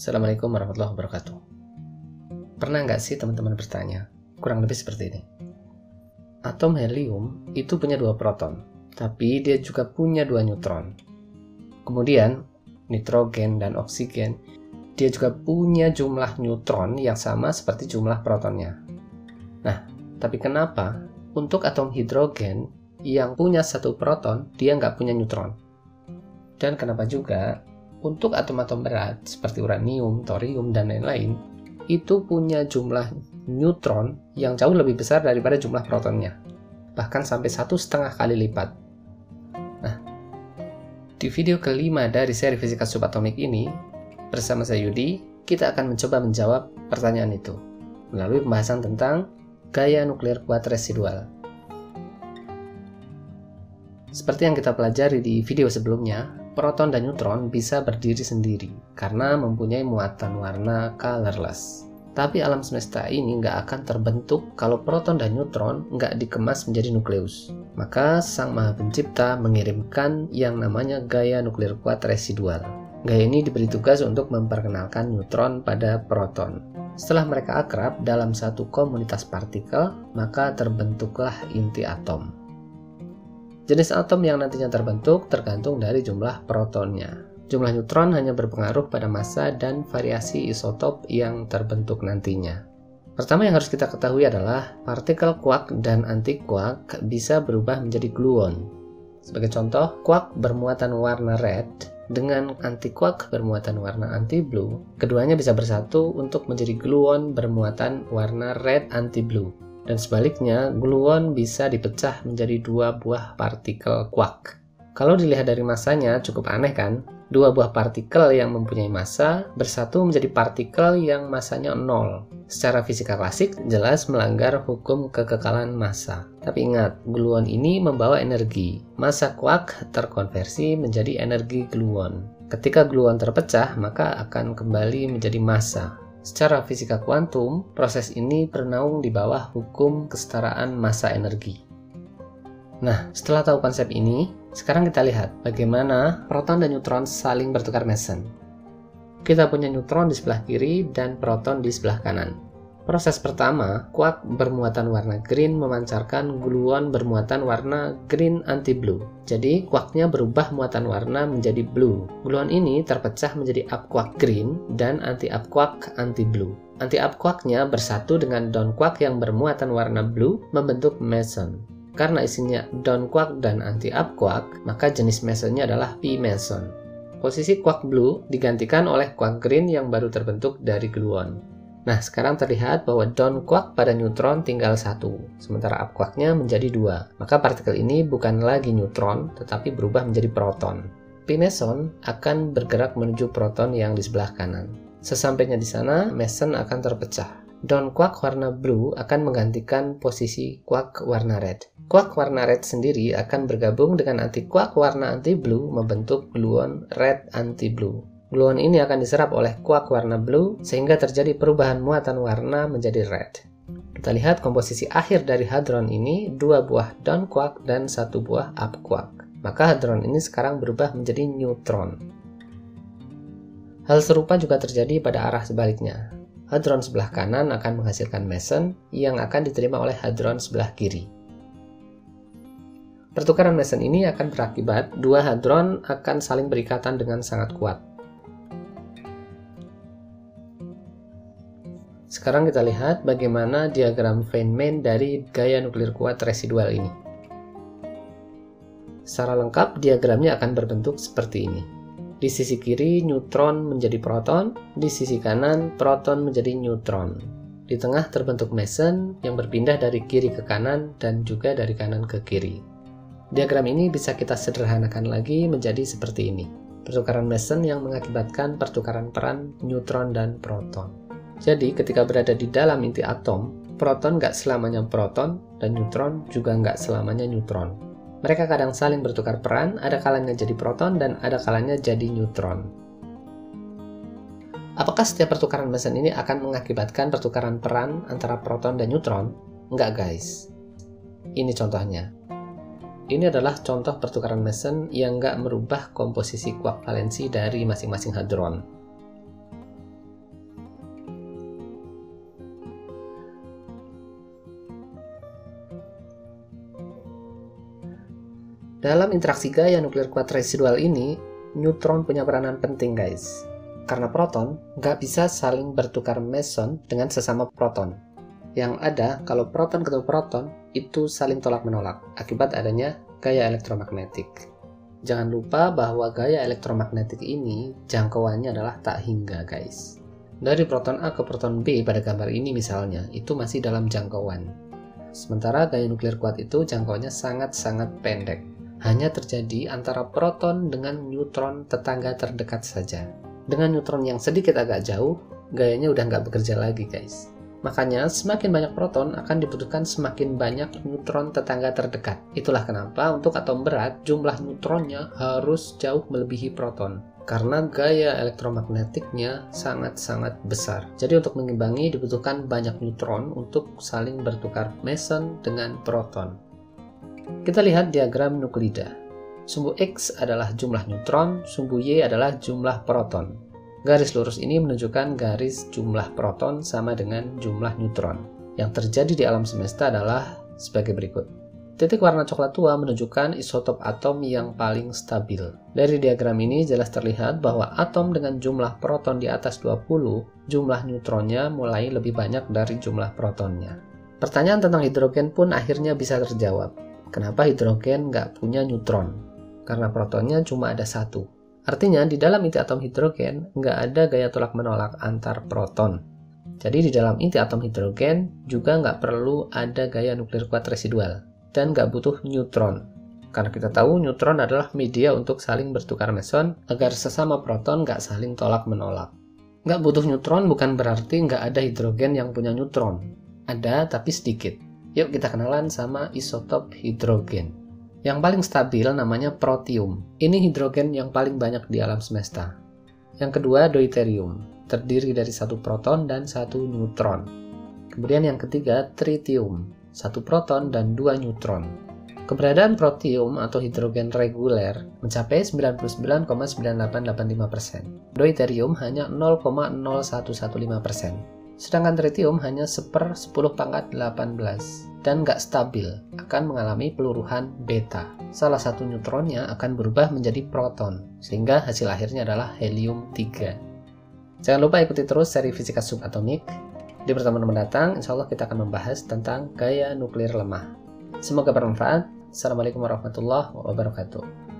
Assalamualaikum warahmatullahi wabarakatuh. Pernah nggak sih teman-teman bertanya? Kurang lebih seperti ini. Atom helium itu punya 2 proton, tapi dia juga punya 2 neutron. Kemudian, nitrogen dan oksigen, dia juga punya jumlah neutron yang sama seperti jumlah protonnya. Nah, tapi kenapa untuk atom hidrogen yang punya 1 proton, dia nggak punya neutron? Dan kenapa juga untuk atom-atom berat seperti uranium, thorium, dan lain-lain itu punya jumlah neutron yang jauh lebih besar daripada jumlah protonnya, bahkan sampai 1,5 kali lipat. Nah, di video kelima dari seri Fisika Subatomik ini, bersama saya Yudi, kita akan mencoba menjawab pertanyaan itu melalui pembahasan tentang gaya nuklir kuat residual. Seperti yang kita pelajari di video sebelumnya, proton dan neutron bisa berdiri sendiri karena mempunyai muatan warna colorless. Tapi alam semesta ini nggak akan terbentuk kalau proton dan neutron nggak dikemas menjadi nukleus. Maka Sang Maha Pencipta mengirimkan yang namanya gaya nuklir kuat residual. Gaya ini diberi tugas untuk memperkenalkan neutron pada proton. Setelah mereka akrab dalam satu komunitas partikel, maka terbentuklah inti atom. Jenis atom yang nantinya terbentuk tergantung dari jumlah protonnya. Jumlah neutron hanya berpengaruh pada massa dan variasi isotop yang terbentuk nantinya. Pertama yang harus kita ketahui adalah partikel quark dan anti-quark bisa berubah menjadi gluon. Sebagai contoh, quark bermuatan warna red dengan anti-quark bermuatan warna anti-blue. Keduanya bisa bersatu untuk menjadi gluon bermuatan warna red anti-blue. Dan sebaliknya, gluon bisa dipecah menjadi 2 buah partikel quark. Kalau dilihat dari massanya, cukup aneh kan? 2 buah partikel yang mempunyai massa bersatu menjadi partikel yang massanya 0. Secara fisika klasik, jelas melanggar hukum kekekalan massa. Tapi ingat, gluon ini membawa energi. Massa quark terkonversi menjadi energi gluon. Ketika gluon terpecah, maka akan kembali menjadi massa. Secara fisika kuantum, proses ini bernaung di bawah hukum kesetaraan massa energi. Nah, setelah tahu konsep ini, sekarang kita lihat bagaimana proton dan neutron saling bertukar meson. Kita punya neutron di sebelah kiri dan proton di sebelah kanan. Proses pertama, quark bermuatan warna green memancarkan gluon bermuatan warna green anti-blue. Jadi, quarknya berubah muatan warna menjadi blue. Gluon ini terpecah menjadi up quark green dan anti-up quark anti-blue. Anti-up quarknya bersatu dengan down quark yang bermuatan warna blue membentuk meson. Karena isinya down quark dan anti-up quark, maka jenis mesonnya adalah p-meson. Posisi quark blue digantikan oleh quark green yang baru terbentuk dari gluon. Nah, sekarang terlihat bahwa down quark pada neutron tinggal 1, sementara up quarknya menjadi 2. Maka partikel ini bukan lagi neutron, tetapi berubah menjadi proton. P-meson akan bergerak menuju proton yang di sebelah kanan. Sesampainya di sana, meson akan terpecah. Down quark warna blue akan menggantikan posisi quark warna red. Quark warna red sendiri akan bergabung dengan anti-quark warna anti-blue membentuk gluon red anti-blue. Gluon ini akan diserap oleh quark warna blue sehingga terjadi perubahan muatan warna menjadi red. Kita lihat komposisi akhir dari hadron ini 2 buah down quark dan 1 buah up quark. Maka hadron ini sekarang berubah menjadi neutron. Hal serupa juga terjadi pada arah sebaliknya. Hadron sebelah kanan akan menghasilkan meson yang akan diterima oleh hadron sebelah kiri. Pertukaran meson ini akan berakibat 2 hadron akan saling berikatan dengan sangat kuat. Sekarang kita lihat bagaimana diagram Feynman dari gaya nuklir kuat residual ini. Secara lengkap, diagramnya akan berbentuk seperti ini. Di sisi kiri, neutron menjadi proton, di sisi kanan, proton menjadi neutron. Di tengah terbentuk meson yang berpindah dari kiri ke kanan dan juga dari kanan ke kiri. Diagram ini bisa kita sederhanakan lagi menjadi seperti ini. Pertukaran meson yang mengakibatkan pertukaran peran neutron dan proton. Jadi, ketika berada di dalam inti atom, proton nggak selamanya proton, dan neutron juga nggak selamanya neutron. Mereka kadang saling bertukar peran, ada kalanya jadi proton, dan ada kalanya jadi neutron. Apakah setiap pertukaran meson ini akan mengakibatkan pertukaran peran antara proton dan neutron? Nggak, guys. Ini contohnya. Ini adalah contoh pertukaran meson yang nggak merubah komposisi quark valensi dari masing-masing hadron. Dalam interaksi gaya nuklir kuat residual ini, neutron punya peranan penting guys. Karena proton nggak bisa saling bertukar meson dengan sesama proton. Yang ada, kalau proton ketemu proton, itu saling tolak-menolak akibat adanya gaya elektromagnetik. Jangan lupa bahwa gaya elektromagnetik ini jangkauannya adalah tak hingga guys. Dari proton A ke proton B pada gambar ini misalnya, itu masih dalam jangkauan. Sementara gaya nuklir kuat itu jangkauannya sangat-sangat pendek. Hanya terjadi antara proton dengan neutron tetangga terdekat saja. Dengan neutron yang sedikit agak jauh, gayanya udah nggak bekerja lagi guys. Makanya semakin banyak proton akan dibutuhkan semakin banyak neutron tetangga terdekat. Itulah kenapa untuk atom berat jumlah neutronnya harus jauh melebihi proton. Karena gaya elektromagnetiknya sangat-sangat besar. Jadi untuk mengimbangi dibutuhkan banyak neutron untuk saling bertukar meson dengan proton. Kita lihat diagram nuklida. Sumbu X adalah jumlah neutron, sumbu Y adalah jumlah proton. Garis lurus ini menunjukkan garis jumlah proton sama dengan jumlah neutron. Yang terjadi di alam semesta adalah sebagai berikut. Titik warna coklat tua menunjukkan isotop atom yang paling stabil. Dari diagram ini jelas terlihat bahwa atom dengan jumlah proton di atas 20, jumlah neutronnya mulai lebih banyak dari jumlah protonnya. Pertanyaan tentang hidrogen pun akhirnya bisa terjawab. Kenapa hidrogen nggak punya neutron? Karena protonnya cuma ada satu. Artinya di dalam inti atom hidrogen nggak ada gaya tolak-menolak antar proton. Jadi di dalam inti atom hidrogen juga nggak perlu ada gaya nuklir kuat residual. Dan nggak butuh neutron. Karena kita tahu neutron adalah media untuk saling bertukar meson agar sesama proton nggak saling tolak-menolak. Nggak butuh neutron bukan berarti nggak ada hidrogen yang punya neutron. Ada tapi sedikit. Yuk kita kenalan sama isotop hidrogen. Yang paling stabil namanya protium. Ini hidrogen yang paling banyak di alam semesta. Yang kedua deuterium, terdiri dari satu proton dan satu neutron. Kemudian yang ketiga tritium, satu proton dan dua neutron. Keberadaan protium atau hidrogen reguler mencapai 99,9885%. Deuterium hanya 0,0115%. Sedangkan tritium hanya 1/1018 dan nggak stabil, akan mengalami peluruhan beta. Salah satu neutronnya akan berubah menjadi proton, sehingga hasil akhirnya adalah helium-3. Jangan lupa ikuti terus seri fisika subatomik. Di pertemuan mendatang, insya Allah kita akan membahas tentang gaya nuklir lemah. Semoga bermanfaat. Assalamualaikum warahmatullahi wabarakatuh.